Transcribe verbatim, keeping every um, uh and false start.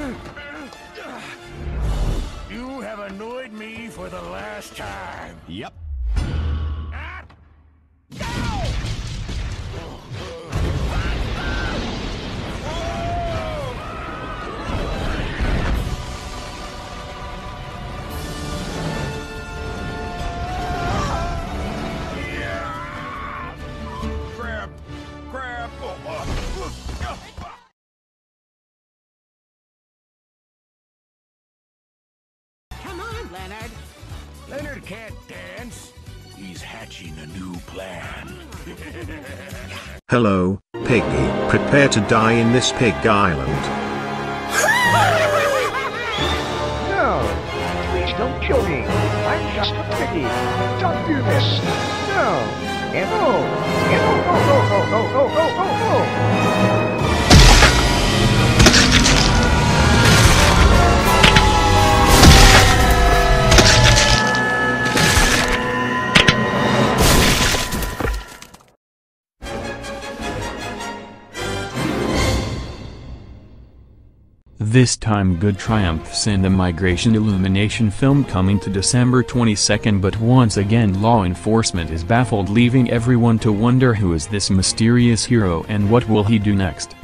You have annoyed me for the last time. Yep. Ah! Go! Grab! Grab! Oh, oh, oh. Come on, Leonard. Leonard can't dance. He's hatching a new plan. Hello, Piggy. Prepare to die in this pig island. No! Please don't kill me! I'm just a piggy! Don't do this! No! And no! And no, no, no, no, no, no, no, no, no! This time good triumphs in the migration illumination film coming to December twenty-second, but once again law enforcement is baffled, leaving everyone to wonder who is this mysterious hero and what will he do next.